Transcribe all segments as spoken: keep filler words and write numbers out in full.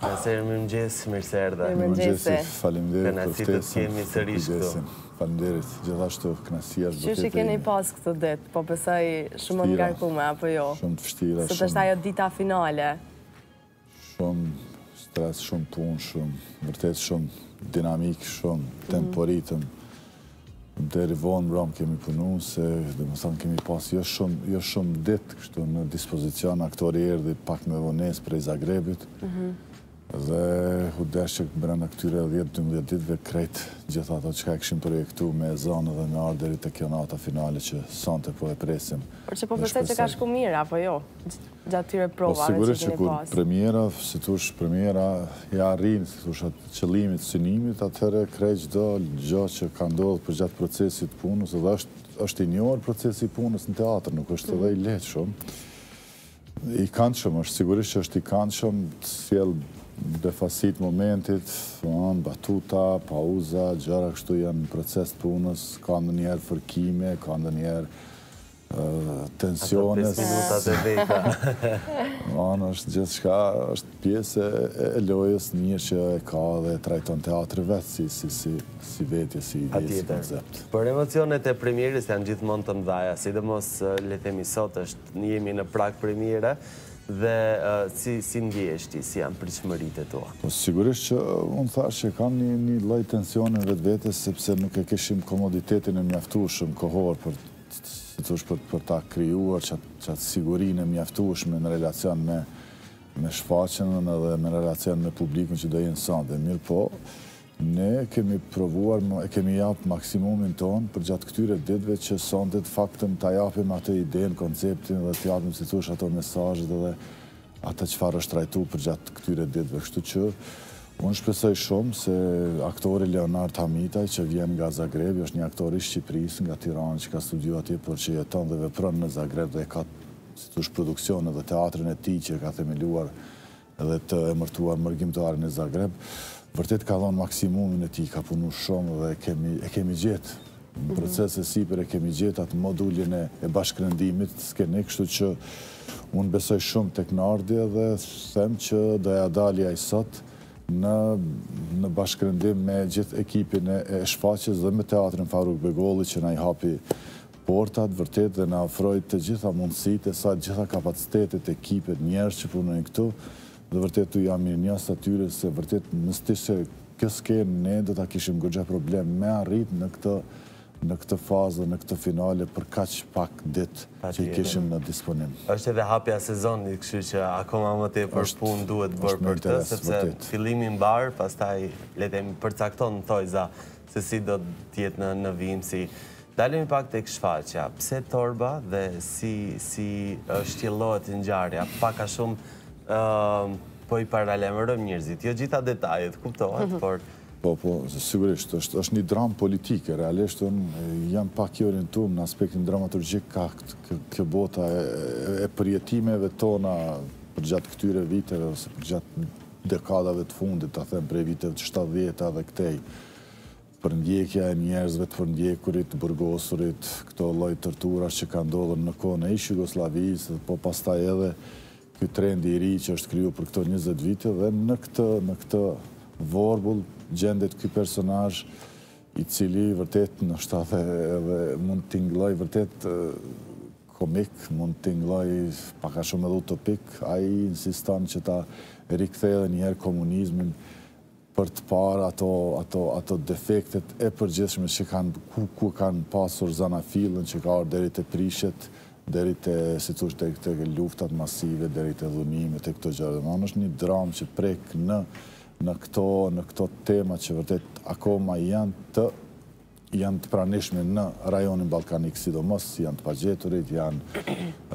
Nëse mirëmëngjes, mirë se erdhe. Mirëmëngjes, faleminderit për ftesën. Kënaqësi të kemi sërish këtu. Faleminderit, gjithashtu kënaqësia është vërtet. Qysh e keni pas këtë ditë, po besoj shumë e ngarkuar apo jo? Shumë të vështira. Sot është ajo dita finale. Shumë stres, shumë punë, shumë vërtet shumë dinamik, shumë temporitëm. Deri vonë mbrëm kemi punu, se dhe më thënë kemi pas jo shumë, jo shumë ditë kështu në dispozicion, aktori erdhi pak me vones prej Zagrebit, dhe hudesh që brenda këtyre dhjetë dymdhjetë ditëve krejt gjitha ato që ka këshim projektu me zonë dhe me ardhë deri të kjo nata finale që sonte po e presim. Por që po besoj që ka shku mirë, apo jo? Gjatë tyre provave që keni pas. Po sigurisht që kur premiera, si tush premiera, ja rrinë, si tush atë qëllimit, synimit, atëherë krejt gjdo gjë që ka ndodhë për gjatë procesit punës, edhe është i njohër procesi punës në teatr, nuk është edhe i lehtë shumë. I këndshëm është, sigurisht që është i këndshëm, të sjell defasit momentit, batuta, pauza, gjëra kështu janë në proces të punës, ka ndë njerë fërkime, ka ndë njerë tensiones. Ato pesë minutat e veta. Anë është gjithë shka, është pjesë e lojës një që e ka dhe trajton teatri vetë si vetje, si ide, si koncept. Për emocionet e premierës janë gjithmonë të mdhaja, sidomos le themi sot është një jemi në prag premiere, dhe si ndjeshti, si janë pritshmëritë e tua? Po sigurisht që unë thash që kam një lloj tensioni vetë vetës, sepse nuk e kishim komoditetin e mjaftueshëm kohor për si thosh për ta krijuar çatë sigurinë e mjaftueshme në relacion me me shfaqjen edhe me relacion me publikun që do jenë sonte. Mirë po, ne kemi provuar, e kemi japë maksimumin tonë për gjatë këtyre ditëve që sonte të faktën të japim atë idenë, konceptin dhe të japim si thosh ato mesazhet dhe atë çfarë është trajtu për gjatë këtyre ditëve. Kështu që unë shpresoj shumë se aktori Leonard Hamitaj që vjen nga Zagrebi, është një aktor i Shqipërisë, nga Tirana që ka studiuar atje, por që jeton dhe vepron në Zagreb dhe ka si thosh produksion edhe teatrin e tij që ka themeluar edhe të emërtuar mërgjimtarin e Zagreb. Vërtet ka dhënë maksimumin e tij, ka punu shumë dhe e kemi gjetë. Në proces e sipër e kemi gjetë atë modulin e bashkërëndimit skenik, kështu që unë besoj shumë tek Nardi dhe them që do ja dali ai sot në bashkërëndim me gjithë ekipin e shfaqjes dhe me teatrin Faruk Begolli që na i hapi portat vërtet dhe na ofroi të gjitha mundësitë, sa gjitha kapacitetet, ekipet, njerëz që punojnë këtu. Dhe vërtet tu jam mirënjohës atyre se vërtet nëse ishte kjo skenë ne do ta kishim goxha problem me arrit në këtë në këtë fazë, në këtë finale për kaq pak ditë që i kishim në disponim. Është edhe hapja sezonit, kështu që akoma më tepër punë duhet bërë për këtë, sepse fillimi mbar, pastaj le të themi përcakton thojza se si do të jetë në vimësi. Dalemi pak tek shfaqja. Pse torba dhe si është jellojët ngjarja? Pak a shumë po i paralemërojmë njerëzit. Jo gjitha detajet, kuptohet, por Po, po, sigurisht, është një dramë politike, realisht unë jam pak i orientuar në aspektin dramaturgjik ka kjo bota e përjetimeve tona për gjatë këtyre viteve ose për gjatë dekadave të fundit, ta them prej viteve të shtatdhjeta dhe këtej, për ndjekja e njerëzve të përndjekurit, të burgosurit, këto lloj torturash që ka ndodhur në kohën e ish Jugosllavisë, po pastaj edhe ky trendi i ri që është krijuar për këto njëzet vite dhe në këtë në këtë vorbull gjendet ky personazh i cili vërtet ndoshta edhe mund të tingëlloj vërtet komik, mund të tingëlloj pak a shumë edhe utopik. Ai insiston që ta rikthejë edhe një herë komunizmin për të parë ato ato ato defektet e përgjithshme që kanë ku, ku kanë pasur zanafillën që ka ardhur deri te prishet, deri te si thosh tek tek luftat masive, deri te dhunimet, te këto gjëra. Domethënë është një dramë që prek në në këto në këto tema që vërtet akoma janë të janë të pranishme në rajonin ballkanik, sidomos janë të pagjeturit, janë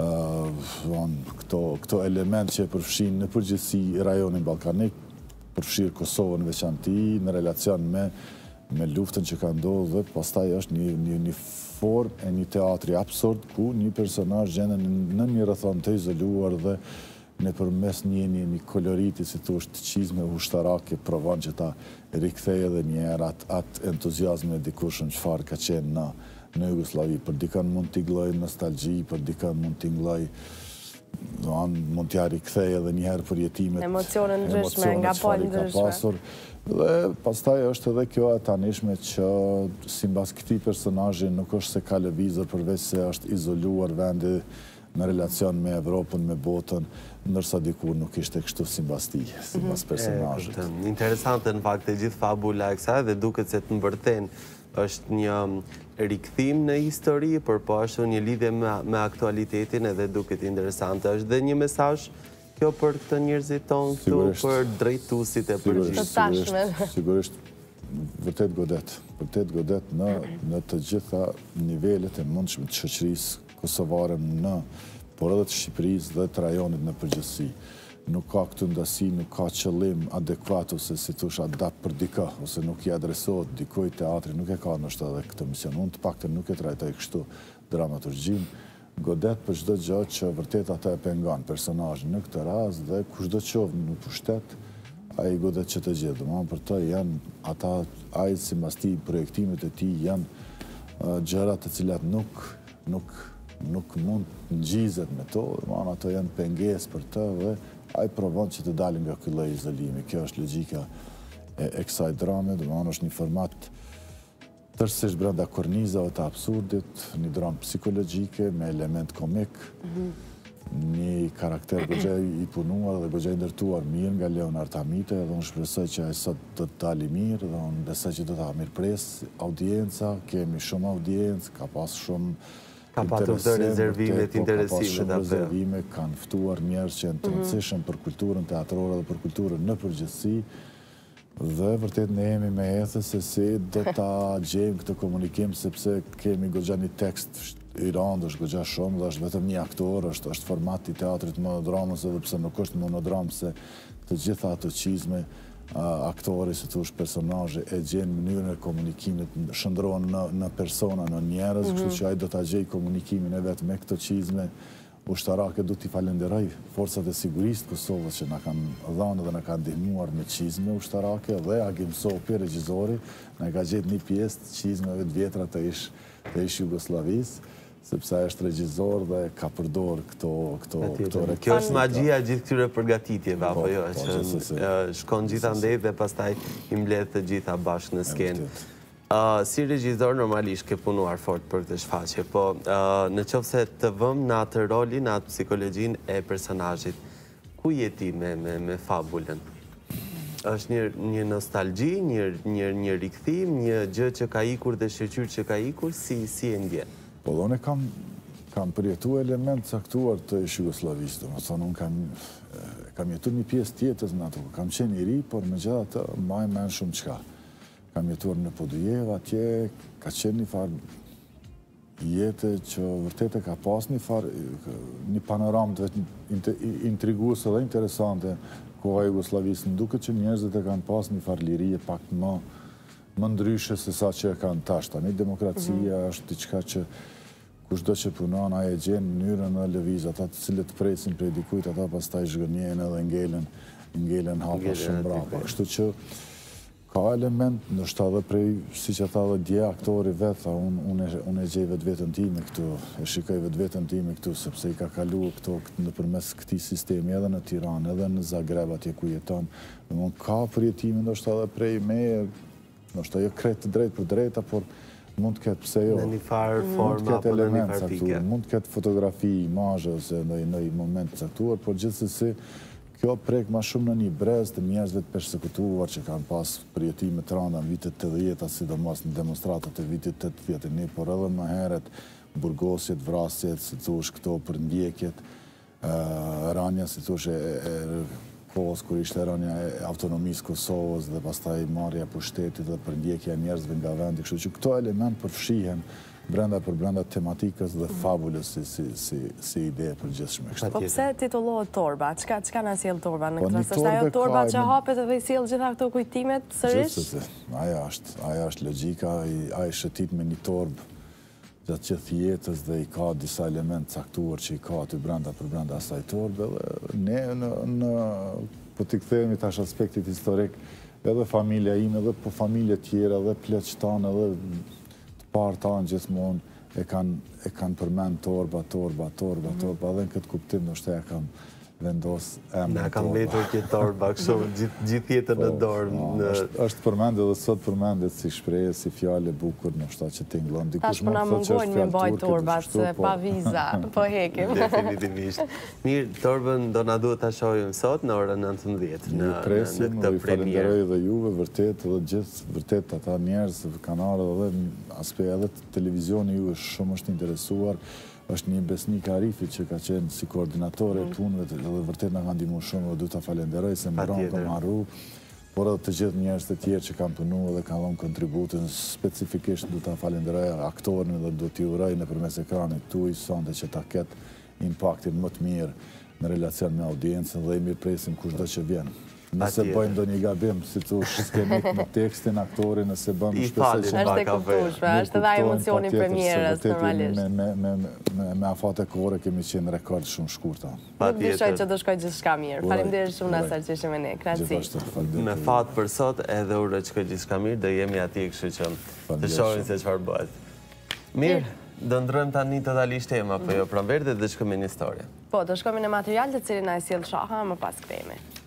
këto këto element që e përfshin në përgjithësi rajonin ballkanik, përfshir Kosovën në veçanti në relacion me me luftën që ka ndodhur dhe pastaj është një një një formë e një teatri absurd ku një personazh gjendet në një rrethon të izoluar dhe në përmes një një koloriti, si thosh, të qizme ushtarake, provon që ta rikthej edhe një herë atë entuziazm e dikushën çfarë ka qenë në në Jugosllavi. Për dikën mund t'i gloj nostalgji, për dikën mund t'i gloj mund t'ja rikthej edhe njëherë për jetimet. Emocione ndryshme, nga po ndryshme. Dhe pastaj është edhe kjo e tanishme që simbas këtij personazhi nuk është se ka lëvizur përveç se është izoluar vendi në relacion me Evropën, me botën, ndërsa dikur nuk ishte kështu simbas tij, simbas personazhit. Interesante në fakt e gjithë fabula e kësaj dhe duket se të mbërthen është një rikthim në histori, por po ashtu një lidhje me aktualitetin edhe duket interesante. Është dhe një mesazh kjo për këtë njerëzit tonë këtu, për drejtuesit e përgjithshëm. Sigurisht, vërtet godet, vërtet godet në të gjitha nivelet e mundshme të shoqërisë kosovare në, por edhe të Shqipërisë dhe të rajonit në përgjithësi. Nuk ka këtë ndasi, nuk ka qëllim adekuat ose si thush adapt për dika, ose nuk i adresohet dikoj teatri, nuk e ka nështë edhe këtë mision. Unë të pak të nuk e trajtoj kështu dramaturgjin, godet për çdo gjë që vërtet ata e pengon personazhin në këtë rast dhe kushdo qovë në pushtet, ai godet që të gjithë. Domethënë për të janë ata, ai sipas tij projektimet e tij janë gjëra të cilat nuk nuk nuk mund të ngjizet me to, domethënë ato janë pengesë për të dhe ai provon që të dalin nga ky lloj izolimi. Kjo është logjika e kësaj drame, domethënë është një format tërësisht brenda kornizave të absurdit, një dramë psikologjike me element komik, një karakter goxha i punuar dhe goxha i ndërtuar mirë nga Leonard Hamite, dhe unë shpresoj që ai sot do të dalë mirë, dhe unë besoj që do ta mirëpres audienca, kemi shumë audiencë, ka pas shumë Ka patur të rezervime të interesime. Ka pas shumë rezervime, kanë ftuar njerëz që janë të rëndësishëm për kulturën teatrore dhe për kulturën në përgjithësi. Dhe vërtet ne jemi me ethë se si do ta gjejmë këtë komunikim, sepse kemi goxha një tekst i rëndë, është goxha shumë dhe është vetëm një aktor, është është formati i teatrit monodramës, edhe pse nuk është monodramë, se të gjitha ato çizme aktori, si thush, personazhe e gjen mënyrën e komunikimit, shndrohen në në persona, në njerëz, kështu që ai do ta gjej komunikimin e vet me këto çizme ushtarake. Du t'i falenderoj forcat e sigurisë të Kosovës që na kanë dhënë dhe na kanë ndihmuar me çizme ushtarake, dhe Agim Sopi, regjizori, na ka gjetë një pjesë të çizmeve të vjetra të ish të ish Jugosllavisë, sepse ai është regjizor dhe ka përdor këto këto këto rekvizita. Kjo është magjia gjithë këtyre përgatitjeve, apo jo, që shkon gjithandej dhe pastaj i mbledh të gjitha bashkë në skenë. Si regjizor normalisht ke punuar fort për këtë shfaqje, po në qoftë se të vëmë në atë rolin, në atë psikologjinë e personazhit, ku je ti me me fabulën? Është një një nostalgji, një një një rikthim, një gjë që ka ikur dhe shoqyrë që ka ikur, si si e ndjen? Po, unë kam, kam përjetu element caktuar të ish Jugosllavisë, më thonë, unë kam, kam jetu një pjesë tjetës në ato, kam qenë i ri, por me gjitha të mbaj men shumë qka. Kam jetuar në Podujeva, atje ka qenë një farë jetë që vërtet e ka pas një farë, një panoramë të intriguese dhe interesante, koha Jugosllavisë, në duke që njerëzit e kanë pas një farë lirije pak më, më ndryshe se sa që e kanë tash. Tani demokracia është diçka që kushdo që punon, ai e gjen mënyrën në lëviz, ata të cilët presin prej dikujt, ata pastaj zhgënjejnë edhe ngelen, ngelen hapa shumë brapa. Kështu që ka element, ndoshta edhe prej, siç e tha edhe dje aktori vet, unë unë e gjej vetveten time këtu, e shikoj vetveten time këtu, sepse i ka kaluar këto nëpërmes këtij sistemi edhe në Tiranë, edhe në Zagreb atje ku jeton. Domthonë ka përjetime ndoshta edhe prej me, ndoshta jo krejt të drejt për drejta, por mund të ketë pse jo. Në një farë forma, apo në një farë pike. Mund të ketë fotografi, imazhe ose në një moment të caktuar, por gjithsesi kjo prek ma shumë në një brez të njerëzve të persekutuar që kanë pas përjetime të rënda në vitet të dhjeta, sidomos në demonstratat e vitit të dhjetë e një, por edhe më heret burgosjet, vrasjet, si thush këto për ndjekjet, rënja, si thush e kohës kur ishte rënja e autonomisë Kosovës dhe pastaj marrja e pushtetit dhe përndjekja e njerëzve nga vendi, kështu që këto element përfshihen brenda për brenda tematikës dhe fabulës si ide e përgjithshme. Po pse titullohet Torba? Çka na sjell Torba në këtë rast? Është ajo Torba që hapet dhe i sjell gjitha këto kujtimet sërish? Aja është, aja është logjika, ai shëtit me një torbë gjatë gjithë jetës dhe i ka disa element caktuar që i ka aty brenda për brenda asaj torbe, dhe ne në po t'i kthehemi tash aspektit historik, edhe familja ime, edhe po familje tjera, edhe pleq tanë, edhe të parë tanë gjithmonë, e kanë përmend torba, torba, torba, torba, dhe në këtë kuptim në shte e kam vendos emrin torba. Na kam vetur këtë torba, kështu gjithë jetën në dorë. është përmendet dhe sot përmendet si shprehje, si fjale bukur në shta që tingëllon. Tash për na mungojnë me baj torbat, se pa viza, po hekim. Definitivist. Mirë, torbën do na duhet ta shohim sot në orën nëntëmbëdhjetë në këtë premierë. Ju falenderoj dhe juve, vërtet, dhe gjithë, vërtet ata njerëz, kanalët dhe aspe edhe televizioni ju është shumë është interesuar. Është një besnik Arifi që ka qenë si koordinatore e punëve dhe vërtet në ka ndihmuar shumë dhe du të falenderoj se më ronë kom arru, por edhe të gjithë njerëz të tjerë që kanë punu dhe kanë dhënë kontributin, specifikisht du të falenderoj aktorin dhe du t'i uroj në përmes ekranit tuaj sonte që ta ketë impaktin më të mirë në relacion me audiencën dhe i mirë presim kushdo që vjen. Nëse bëjmë do një gabim, si të skemik në tekstin, aktori, nëse bëjmë shpesë që është e kuptueshme, është edhe emocionin premierës, normalisht. Me afate kohore kemi qenë rekord shumë shkurta. Nuk dishoj që do shkoj gjithë shka mirë. Faleminderit shumë Nasar që ishim me ne. Kratësi. Me fat për sot edhe uroj që shkoj gjithë shka mirë, dhe jemi ati kështu që të shohin se çfarë bëhet. Mirë, do ndrojmë tani totalisht tema, po jo pranverë dhe do shkojmë në historie. Po, do shkojmë në material të cilin na e sjell Shaha, më pas kthehemi.